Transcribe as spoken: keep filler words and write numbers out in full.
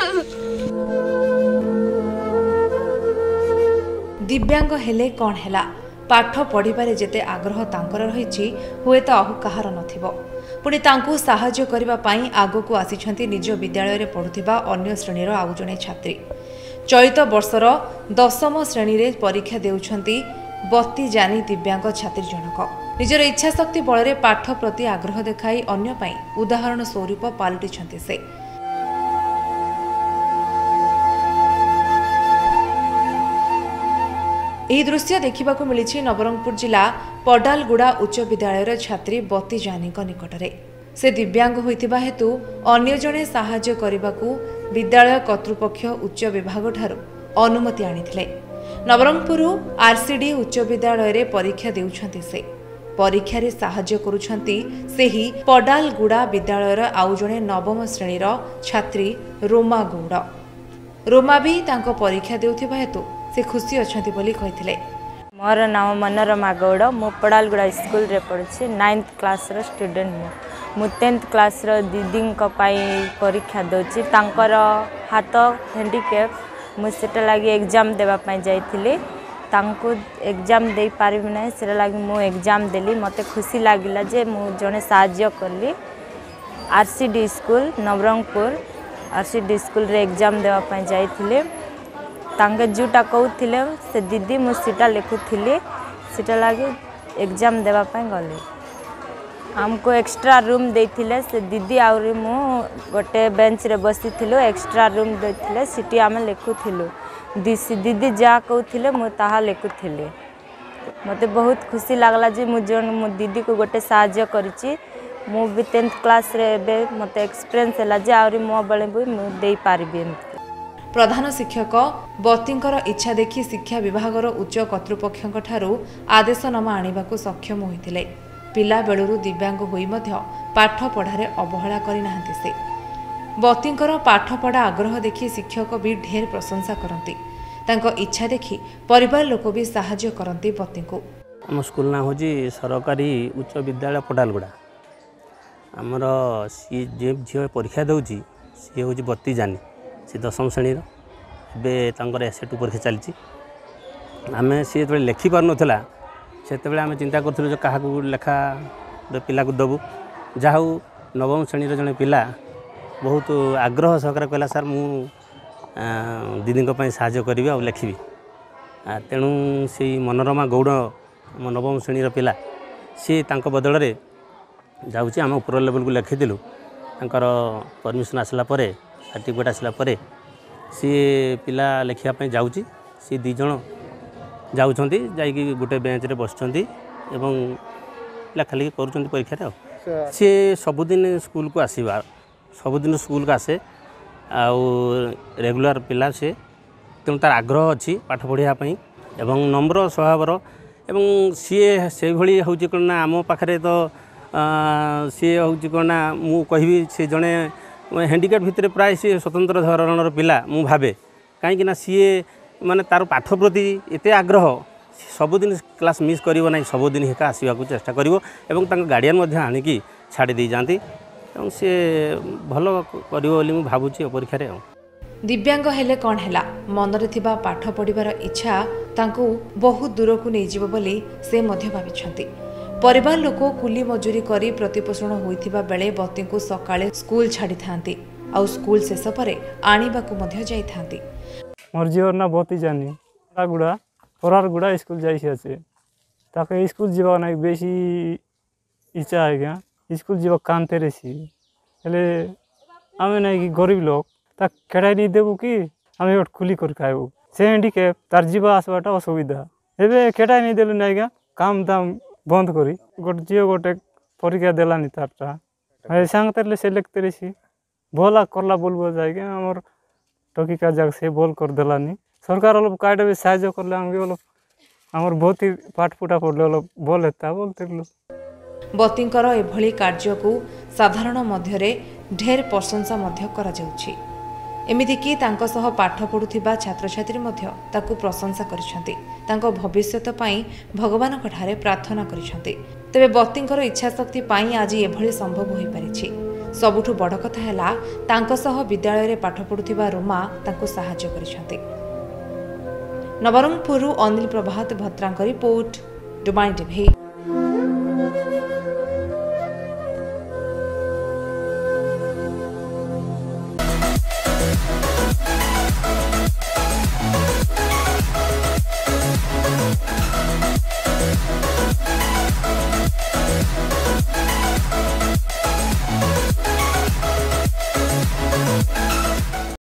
दिव्यांग हेले कौन हैला पाठ पढ़िबारे जेते आग्रह तांकर रहिछि हुए तो आहु कहार नथिबो पुणी तांकु साहाय्य करिबा पई आगो आसिछंती निज विद्यालय रे पढुथिबा अन्य श्रेणीर आउ जणे छात्री। चलित वर्षर दशम श्रेणी रे परीक्षा देउछंती बत्ती जानी दिव्यांग छात्री जनक निजर इच्छा शक्ति बल पाठ प्रति आग्रह देखाई अन्य पई उदाहरण स्वरूप पालटिछंती से। ଏହି ଦୃଶ୍ୟ ଦେଖିବାକୁ ମିଳିଛି ନବରଙ୍ଗପୁର ଜିଲ୍ଲା ପଡାଲଗୁଡ଼ା ଉଚ୍ଚ ବିଦ୍ୟାଳୟର ଛାତ୍ରୀ ବତି ଜାନିଙ୍କ ନିକଟରେ। ସେ ଦିବ୍ୟାଙ୍ଗ ହୋଇଥିବା ହେତୁ ଅନ୍ୟ ଜଣେ ସାହାଯ୍ୟ କରିବାକୁ ବିଦ୍ୟାଳୟ କର୍ତ୍ତୃପକ୍ଷ ଉଚ୍ଚ ବିଭାଗଠାରୁ ଅନୁମତି ଆଣିଥିଲେ। ନବରଙ୍ଗପୁର ଆରସିଡି ଉଚ୍ଚ ବିଦ୍ୟାଳୟରେ ପରୀକ୍ଷା ଦେଉଛନ୍ତି ସେ। ପରୀକ୍ଷାରେ ସାହାଯ୍ୟ କରୁଛନ୍ତି ସେହି ପଡାଲଗୁଡ଼ା ବିଦ୍ୟାଳୟର ଆଉ ଜଣେ ନବମ ଶ୍ରେଣୀର ଛାତ୍ରୀ ରୋମା ଗୌଡ଼। ରୋମା ବି ତାଙ୍କ ପରୀକ୍ଷା ଦେଉଥିବା ହେତୁ से खुशी अच्छी बोली कही। मोर नाम मनोरमा गौड़ मु पड़ालगुड़ा स्कूल रे पढ़ी नाइन्थ क्लास रो स्टूडेंट मु टेन्थ क्लास रो दीदी परीक्षा दूसरी तांकर हाथ हैंडिकैप मुझे लगी एग्जाम देवाई जाइली तांको एग्जाम दे पारिबि नै से लगी मु एग्जाम देली मते खुशी लागिला जे मु जने साहाय्य करली। RCD school Nabarangpur RCD school रे एग्जाम देवाई जाइली तांगे जोटा कहूले से दीदी मु सीटा लिखुली सीटा लगे एग्जाम देवाई गली आमको एक्स्ट्रा रूम देते से दीदी आउरी मु गोटे बेंच रे बसी थिलु एक्स्ट्रा रूम देते सीटी आम लिखुलु दीदी जहाँ कहूले मु ताहा लिखुली मते बहुत खुशी लगला जे मु जन मो दीदी को गोटे साहाय्य करिछि मु भी टेन्थ क्लास रे बे मते एक्सपीरियंस हैला जे आउरी मो बळे भी मु देई पारिबि। प्रधान शिक्षक बतींकर इच्छा देखि शिक्षा विभागर उच्च कर्तृपक्षों ठारू आदेशनामा आनिबाकु सक्षम होइतिले। पिला बेलुरु दिव्यांग होई मध्य पाठ पढ़ारे अवहेला करि नाहंती से। बतींकर पाठपढ़ा आग्रह देखि शिक्षक भी ढेर प्रशंसा करती तांको इच्छा देखि परिवार लोक भी साहाय्य करती बतींको। आम स्कूल ना होजी सरकारी उच्च विद्यालय पडालगुड़ा आमर सी जे झील परीक्षा दौची सी हूँ बत्ती जानी सी दशम श्रेणी एवं एस टू परीक्षा चलती आम सी जो लिखि पार नाला से आम चिंता करूँ क्या लेखा पिला को दबू जहाँ नवम श्रेणी जड़े पिला बहुत आग्रह सहकार कहला सार मु दीदी साहाय्य करी आ लिखी तेणु से मनोरमा गौड़ आम नवम श्रेणी पिला सी बदल में जाऊँगी आम ऊपर लेवल को लिखीलु तर परमिशन आसला सर्टिफिकेट आसला सी पिला लिखापी जाऊँगी सी दी जन जाऊँच जाकि गोटे बेंच रे बसुँच लेखालेखि कर परीक्षा सी सबुदिन स्कूल को आसवा सबुदिन स्कूल को आसे आउ रेगुलर पिला से तेणु तार आग्रह अच्छी पाठ पढ़ापी एवं नम्र स्वभावर एवं सी से भाई हूँ कौन ना आम पाखे तो सी हूँ कौन ना मु कहि सी जड़े हैंडिकैप भितर प्राय सी स्वतंत्र धरणर पिला मु भावे कहीं सी माने तार पाठ प्रति एते आग्रह सबुदिन क्लास मिस करिवो नाही सबुदिन हेका आसीबा को चेष्टा करिवो एवं तांग गार्डियन मध्ये आनिकी छाड़ी दे जांती एवं से भलो करिवो बोली मु भाबुची परीक्षा रे। दिव्यांग हेले कौन हैला मनरे थिबा पाठ पढ़िबार इच्छा तांकु बहुत दूर को नहीं जीव बोली से मध्य भाबिछंती। परिवार लोक कुली मजूरी करी प्रतिपोषण होइथिबा बेले बती को सकाळे स्कूल छाड़ी थांती आ स्कूल शेष परे आनिबा को मध्य जाई थांती। मोर जीवन ना बती जानी गुड़ा परारगुड़ा स्कूल जाइसी अच्छे ताके स्कूल जीवा ना बेसी इच्छा है क्या स्कूल जीवा कानते रही हेले आम ना कि गरीब लोग ताक खेड़ाई नहीं देबू कि आम गोटे खुली कर खाइबू से हैंडिकैप तार जीवा आसवाटा असुविधा एबे खेड़ाई नहीं देलु ना क्या काम दाम बंद करी गोटे झील गोटे परीक्षा देलानी तारटा सांगते सिलेक्ट रही भला करला बोलबो जाए आमर टकी का जगह से बोल कर देलानी सरकार अलग काटे भी साहाय्य करले आमगे अलग आमर बहुत ही पाठ पुटा पड़ले अलग बोल हेता बोलते बतींकर एभली कार्य को साधारण मध्यरे ढेर प्रशंसा मध्य करा जाउछि। एमिति कि तांको सह पाठ पढुथिबा छात्र छात्री मध्य ताकू प्रशंसा करिसंती तांको भविष्यत पई भगवान ठारे प्रार्थना करिसंती। तबे बतींकर इच्छा शक्ति पई आज एभली संभव होई परिछि। सबुठु बड़ कथा है तांको सह विद्यालय रे पाठ पढ़ुथिबा रोमा तांको सहाय्य करिसथि। नवरंगपुर अनिल प्रभात भद्रांक रिपोर्ट डुमाई टीवी।